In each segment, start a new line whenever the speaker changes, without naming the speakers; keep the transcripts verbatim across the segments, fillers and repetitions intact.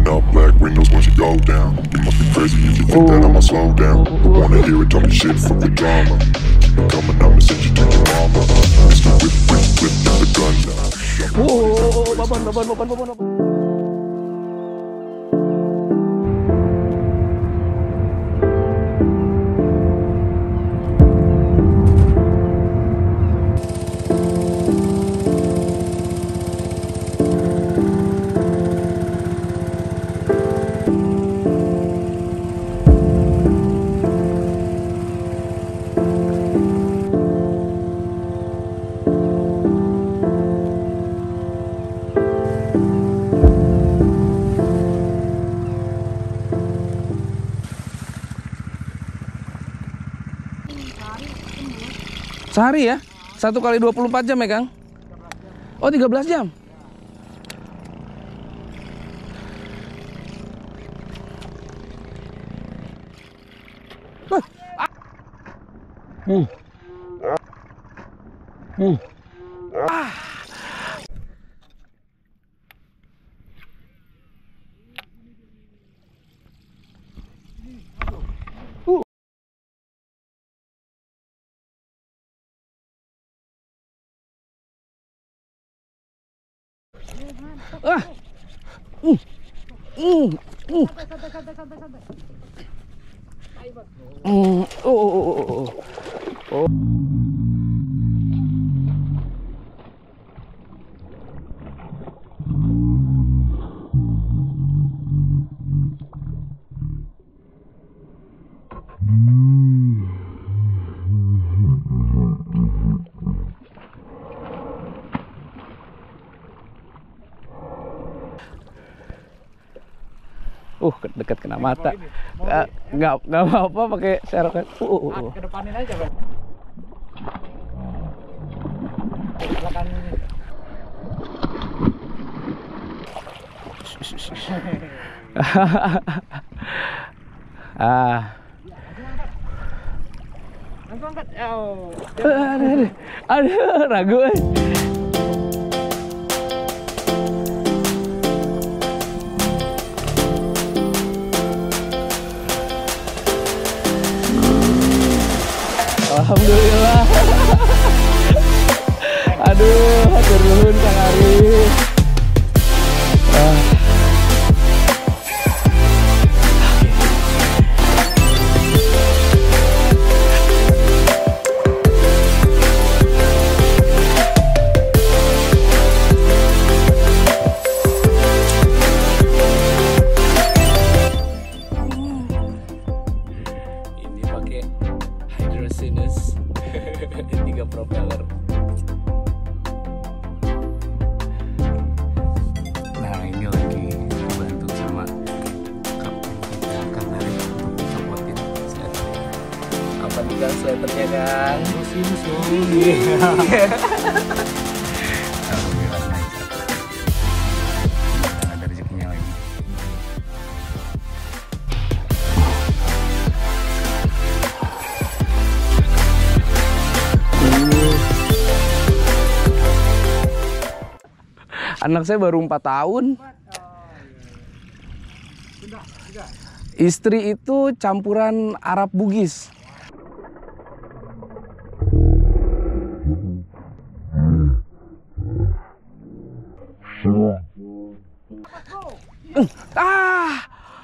up black windows once you go down. You must be crazy if you think that I'ma slow down. I wanna hear it, talk me shit, fuck the drama. Keep it coming, I'ma send you to your mama. Mister Whip, whip, whip, get the gun down.
Oh, babon, babon, babon, babon, babon. Sehari ya? Satu kali dua puluh empat jam ya, Kang? Oh, tiga belas jam. Hmm. Hmm. Ah. Uh. Ah. Uh. Uh. Uh. Mm. Oh, oh, oh, oh, oh. Oh. Uh, dekat kena mata. Nggak, nggak, nggak apa-apa pakai serokan. Uh, uh, uh.
Ke depanin aja, Bang. Belakang ini.
Ah.
Langsung angkat. Oh.
Aduh, aduh, aduh, ragu. Eh. Alhamdulillah. Aduh, hatur nuhun Kang Arif. Ah. Ini pakai Hydrosinus tiga propeller. Nah, ini lagi dibantu sama kapten kita Kang Arif untuk mencopotin sletternya. Apa nih Kang sletternya, Kang? Musuh-musuh. Alhamdulillah naik satu. Dan ada rezekinya lagi. Anak saya baru empat tahun. Istri itu campuran Arab Bugis. Ah!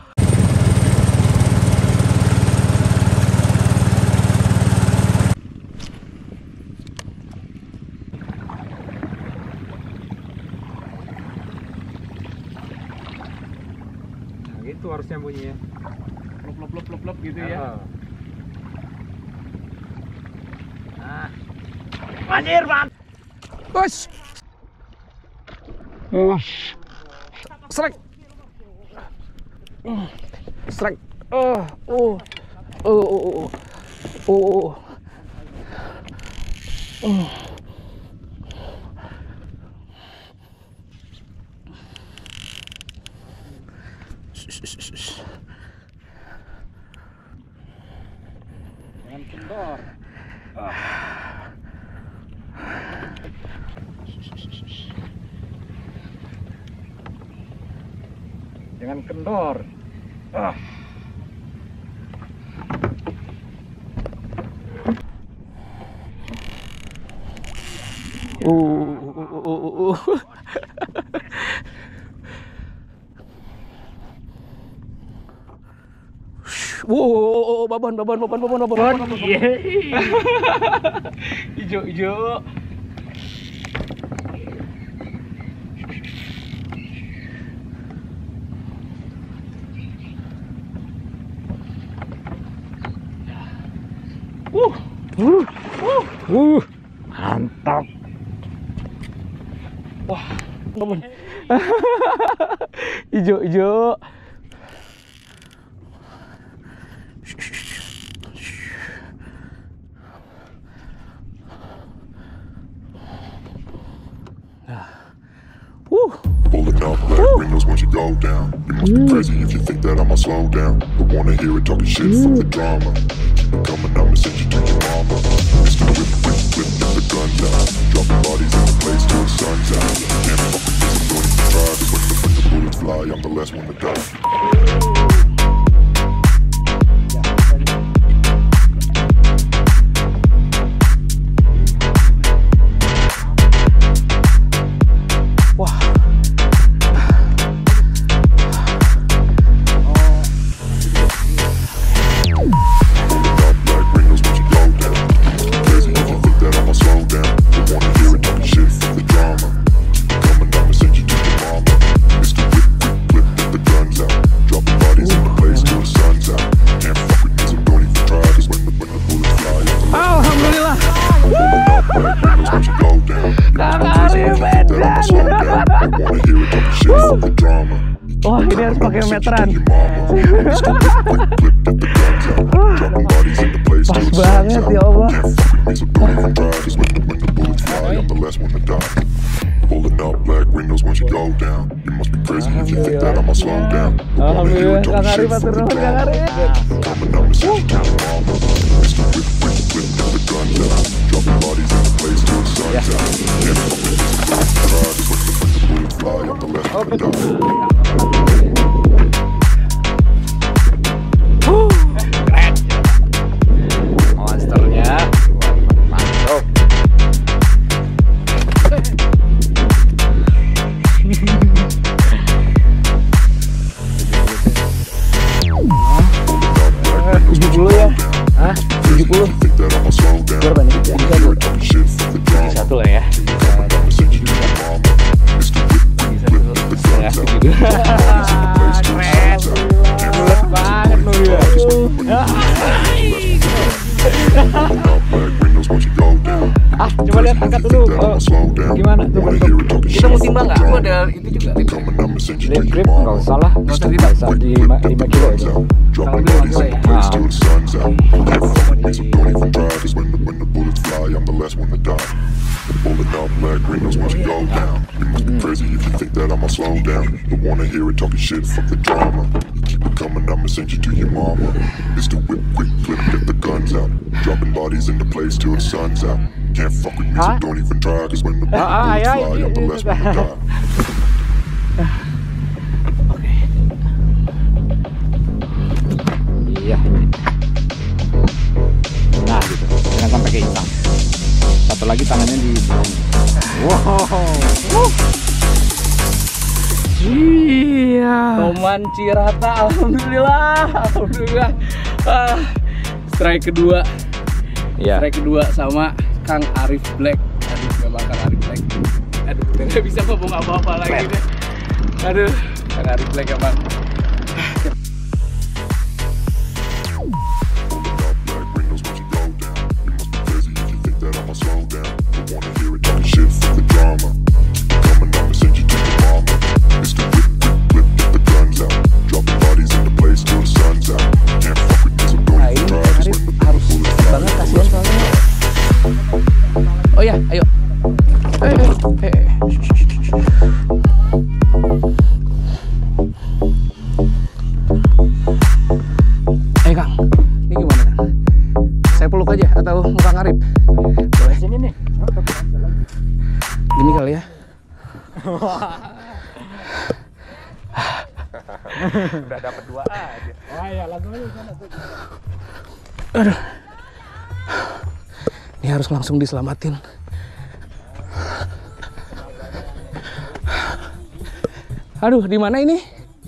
Itu harusnya bunyinya. Plop plop plop plop plop gitu ya. Nah. Anjir, Bang.
Bos. Strike. Strike. Oh, oh. Oh, oh, oh. Oh. Oh.
Jangan kendor. Ah. Jangan kendor. Ah.
Uh, uh, uh, uh, uh. Wow, babon, babon, babon, babon, babon. Hijau, hijau. Uh, uh, uh, uh, mantap. Wah, babon. Hijau, hijau.
Pulling up black windows once you go down. You must be crazy if you think that I'ma slow down. Don't wanna hear it talking shit from the drama. Keep it coming, I'ma send you to your mama. Mister Whip, whip, whip, get the guns out. Dropping bodies in the place till the sun's out. Can't fuck with this, I'm going to try. Cause when the, when the bullets fly, I'm the last one to die.
Wah, ini harus pakai meteran. Pas banget ya Allah. Alhamdulillah, Kang Arif, atur nuhun Kang Arif. Keren. Monsternya masuk. tujuh puluh ya? Hah? tujuh puluh? Berapa nih? Satu lah ya. Keren, bulat banget loh ya. Ah, coba lihat angkat dulu. Oh, gimana tuh bentuk? Kita mau timbang nggak? Aku ada itu juga. Lip grip nggak usah lah. Nggak usah timbang. Di lima kilo itu. Kalau beli lima kilo ya.
Pulling up black windows once you go down. You must be crazy if you think that I'ma slow down. Don't wanna hear it talking shit, fuck the drama. Keep it coming, I'ma send you to your mama. Mister Whip, whip, flip, get the guns out. Dropping bodies in the place till the sun's out. Can't fuck with me, so don't even try. Cause when the bullets fly, I'm the last one to die.
Oke. Iya. Nah gitu, jangan sampai ke hitam. Satu lagi tangannya di wow. Iya. Toman Cirata, alhamdulillah, alhamdulillah. Ah, strike kedua. Ya. Strike kedua sama Kang Arif Black. Aduh, memang Kang Arif Black. Aduh, tidak bisa ngomong apa-apa lagi deh. Aduh, Kang Arif Black emang. Oh ya, ayo. Eh, eh, eh. Eh, Kang. Ini gimana, Kang? Saya peluk aja atau muka Arif? Boleh. Sini nih. Gini kali ya.
Udah dapat dua aja. Oh iya, langsung aja sana tuh.
Aduh. Ini harus langsung diselamatin. Aduh, di mana ini?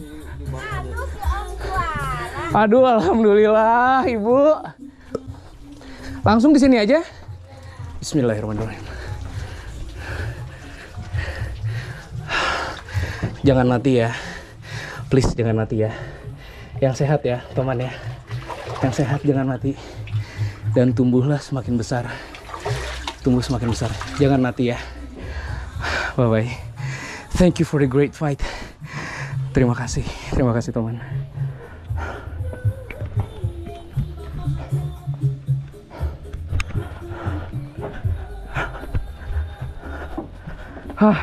Aduh, alhamdulillah, Ibu. Langsung di sini aja. Bismillahirrahmanirrahim. Jangan mati ya. Please jangan mati ya. Yang sehat ya, teman ya. Yang sehat jangan mati. Dan tumbuhlah semakin besar. Tumbuh semakin besar. Jangan mati ya. Bye bye. Thank you for the great fight. Terima kasih. Terima kasih teman. Hah.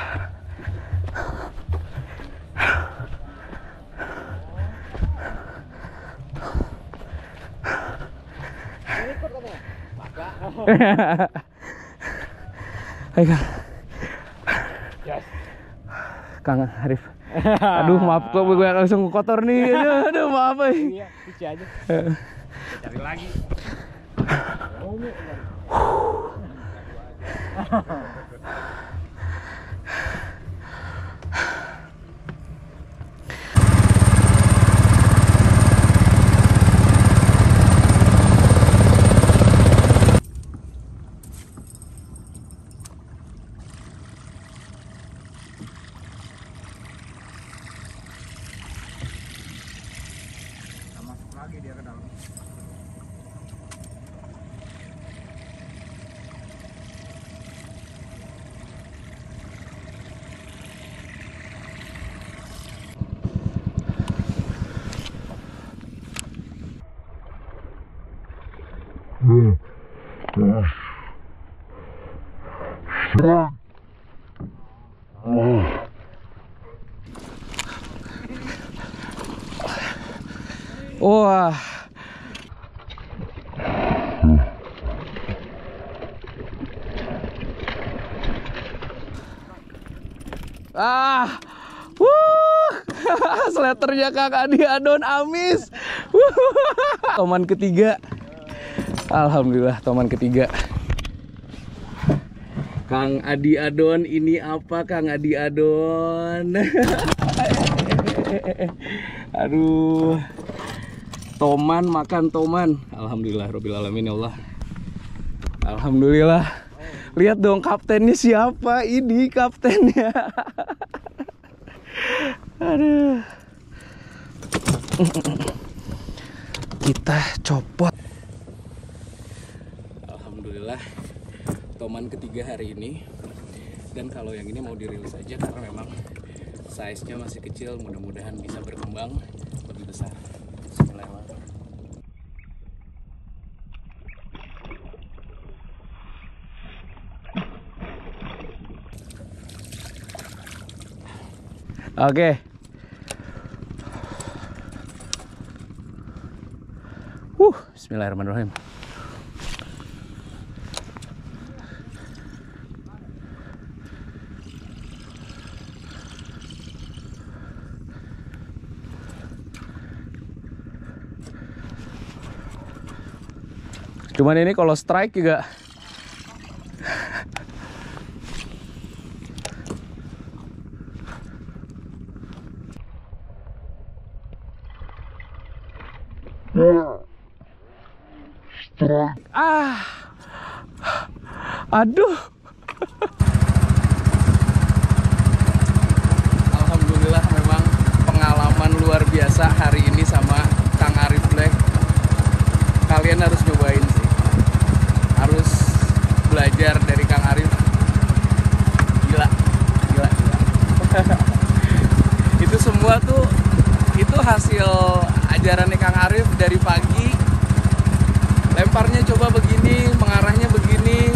Hai Kang.
Yes.
Kang Arif. Aduh maaf kok gue langsung kotor nih. Aduh, aduh maaf ya.
Iya, cuci aja. Cari lagi. Masuk lagi dia ke dalam.
Wah. Ah. Wuh. Slaternya Kang Adi Adon amis. Toman ketiga. Alhamdulillah toman ketiga. Kang Adi Adon ini apa Kang Adi Adon? Aduh. Toman makan toman. Alhamdulillah Rabbil Alamin ya Allah. Alhamdulillah. Lihat dong kaptennya siapa ini kaptennya. Aduh. Kita copot. Alhamdulillah toman ketiga hari ini. Dan kalau yang ini mau dirilis aja karena memang size-nya masih kecil, mudah-mudahan bisa berkembang lebih besar. Bismillahirrahmanirrahim. Oke. Uh, bismillahirrahmanirrahim. Cuman ini kalau strike juga ah, aduh. Alhamdulillah memang pengalaman luar biasa hari ini sama Kang Arif Black. Kalian harus nyobain sih, harus belajar dari Kang Arif. Gila, gila, gila. Itu semua tuh, itu hasil ajarannya Kang Arif dari pagi. Lemparnya coba begini, mengarahnya begini,